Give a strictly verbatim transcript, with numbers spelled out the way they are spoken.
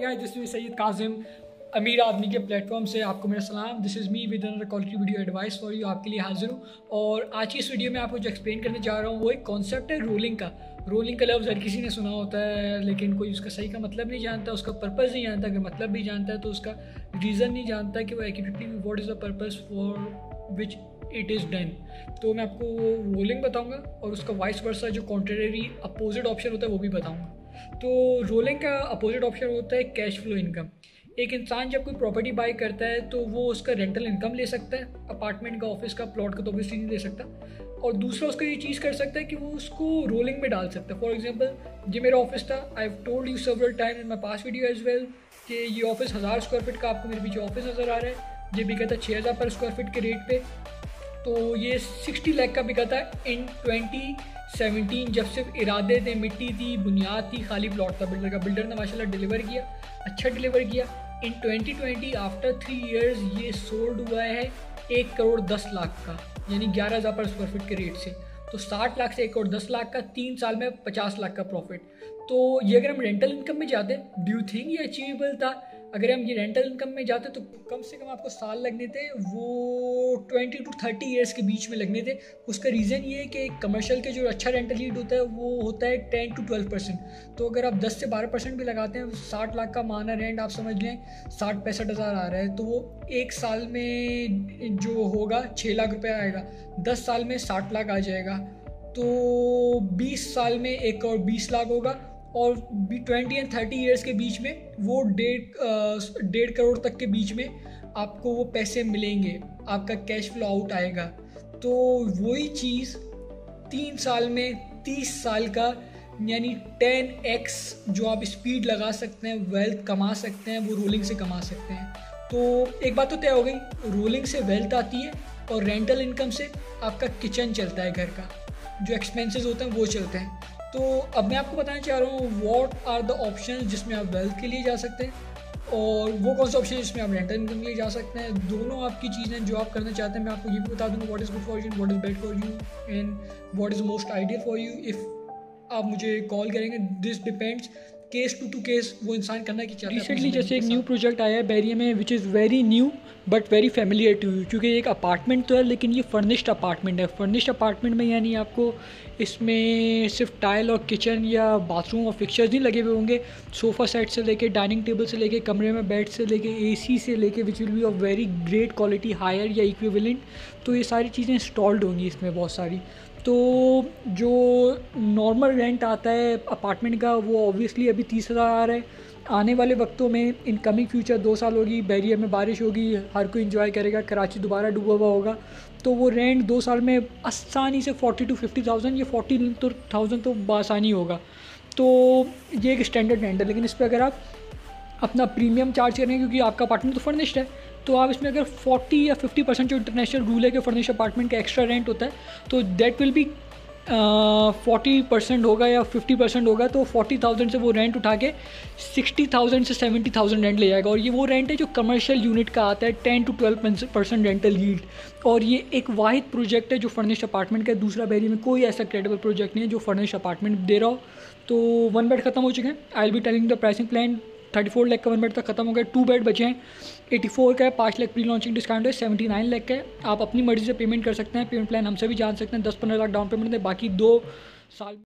Guys, this is Syed Kazim. अमीर आदमी के प्लेटफॉर्म से आपको मेरा सलाम। This is me with another quality video advice for you. आपके लिए हाजिर हूँ और आज की इस वीडियो में आपको जो एक्सप्लेन करने जा रहा हूँ वो एक कॉन्सेप्ट है रोलिंग का। रोलिंग का लफ्ज़ हर किसी ने सुना होता है, लेकिन कोई उसका सही का मतलब नहीं जानता, उसका पर्पज़ नहीं जानता। अगर मतलब भी जानता है तो उसका रीज़न नहीं जानता कि वो accurately what is the purpose for which it is done. तो मैं आपको रोलिंग बताऊँगा और उसका वाइस वर्सा जो कॉन्ट्रेरी अपोजिट ऑप्शन होता है वो भी बताऊँगा। तो रोलिंग का अपोजिट ऑप्शन होता है कैश फ्लो इनकम। एक इंसान जब कोई प्रॉपर्टी बाय करता है तो वो उसका रेंटल इनकम ले सकता है, अपार्टमेंट का, ऑफिस का, प्लॉट का तो ऑब्वियसली नहीं ले सकता। और दूसरा उसका ये चीज़ कर सकता है कि वो उसको रोलिंग में डाल सकता है। फॉर एग्जांपल, ये मेरा ऑफिस था, I have told you several time in my past video as well कि ये ऑफिस हज़ार स्क्वायर फीट का आपको मेरे पीछे ऑफिस नज़र आ रहा है। ये बिका था छः हज़ार पर स्क्वायर फीट के रेट पे। तो ये सिक्सटी लाख का बिका था इन ट्वेंटी सेवनटीन, जब सिर्फ इरादे थे, मिट्टी थी, बुनियाद थी, खाली प्लॉट था बिल्डर का। बिल्डर ने माशाल्लाह डिलीवर किया, अच्छा डिलीवर किया। In twenty twenty after three years ये सोल्ड हुआ है एक करोड़ दस लाख का, यानी ग्यारह हज़ार पर स्क्वायर फीट के रेट से। तो साठ लाख से एक करोड़ दस लाख का, तीन साल में पचास लाख का प्रॉफिट। तो ये अगर हम रेंटल इनकम में जाते, डू यू थिंक ये अचीवेबल था? अगर हम ये रेंटल इनकम में जाते तो कम से कम आपको साल लगने थे वो ट्वेंटी टू थर्टी ईयर्स के बीच में लगने थे। उसका रीज़न ये है कि कमर्शियल के जो अच्छा रेंटल हीट होता है वो होता है टेन टू ट्वेल्व परसेंट। तो अगर आप दस से बारह परसेंट भी लगाते हैं, साठ लाख का माना रेंट आप समझ लें साठ पैंसठ हज़ार आ रहा है, तो वो एक साल में जो होगा छः लाख रुपये आएगा, दस साल में साठ लाख आ जाएगा, तो बीस साल में एक करोड़ बीस लाख होगा। और ट्वेंटी एंड थर्टी ईयर्स के बीच में वो डेढ़ डेढ़ करोड़ तक के बीच में आपको वो पैसे मिलेंगे, आपका कैश फ्लो आउट आएगा। तो वही चीज़ तीन साल में तीस साल का, यानी टेन एक्स जो आप स्पीड लगा सकते हैं, वेल्थ कमा सकते हैं, वो रोलिंग से कमा सकते हैं। तो एक बात तो तय हो गई, रोलिंग से वेल्थ आती है और रेंटल इनकम से आपका किचन चलता है, घर का जो एक्सपेंसेस होते हैं वो चलते हैं। तो अब मैं आपको बताना चाह रहा हूँ व्हाट आर द ऑप्शंस जिसमें आप वेल्थ के लिए जा सकते हैं और वो कौन से ऑप्शन जिसमें आप रेंटल इनकम के लिए जा सकते हैं। दोनों आपकी चीज़ें जो आप करना चाहते हैं, मैं आपको ये भी बता दूँगा what is good for you, what is bad for you and what is most ideal for you. If आप मुझे कॉल करेंगे, this depends case to to case, वो इंसान करना की चाहता है। रिसेंटली जैसे एक न्यू प्रोजेक्ट आया है बैरिया में which is very new but very familiar to you, क्योंकि एक अपार्टमेंट तो है लेकिन ये फर्निश्ड अपार्टमेंट है। फर्निश्ड अपार्टमेंट में यानी आपको इसमें सिर्फ टाइल और किचन या बाथरूम और फिक्चर्स नहीं लगे हुए होंगे, सोफ़ा सेट से लेके डाइनिंग टेबल से लेके कमरे में बेड से लेके एसी से लेके which will be of very great quality, higher या इक्विवेलेंट। तो ये सारी चीज़ें इंस्टॉल्ड होंगी इसमें बहुत सारी। तो जो नॉर्मल रेंट आता है अपार्टमेंट का वो ऑब्वियसली अभी तीस हज़ार आ रहा है। आने वाले वक्तों में इन कमिंग फ्यूचर दो साल होगी, बैरिया में बारिश होगी, हर कोई इंजॉय करेगा, कराची दोबारा डूबा हुआ होगा, तो वो रेंट दो साल में आसानी से फोर्टी टू फिफ्टी थाउजेंड या फोर्टी तो थाउजेंड तो बासानी होगा। तो ये एक स्टैंडर्ड रेंट है। लेकिन इस पर अगर आप अपना प्रीमियम चार्ज करेंगे, क्योंकि आपका अपार्टमेंट तो फर्निश्ड है, तो आप इसमें अगर फोर्टी या फिफ्टी परसेंट जो इंटरनेशनल रूल है कि फर्निश्ड अपार्टमेंट का एक्स्ट्रा रेंट होता है, तो that will be forty percent होगा या फिफ्टी परसेंट होगा। तो फोर्टी थाउजेंड से वो रेंट उठा के सिक्सटी थाउजेंड से सेवेंटी थाउजेंड रेंट ले जाएगा। और ये वो रेंट है जो कमर्शियल यूनिट का आता है, ten to twelve percent rental yield. और ये एक वाहिद प्रोजेक्ट है जो फर्निश्ड अपार्टमेंट का है। दूसरा बैरिया में कोई ऐसा क्रेडिबल प्रोजेक्ट नहीं है जो फर्निश्ड अपार्टमेंट दे रहा हो। तो वन बेड खत्म हो चुके हैं, I will be telling the pricing plan. Thirty four lakh का वन बेड तक खत्म हो गया, टू बेड बचे हैं, एटी फोर का है, पाँच लाख प्री लॉन्चिंग डिस्काउंट है, सेवेंटी नाइन लाख का है। आप अपनी मर्जी से पेमेंट कर सकते हैं, पेमेंट प्लान हमसे भी जान सकते हैं। दस पंद्रह लाख डाउन पेमेंट है, बाकी दो साल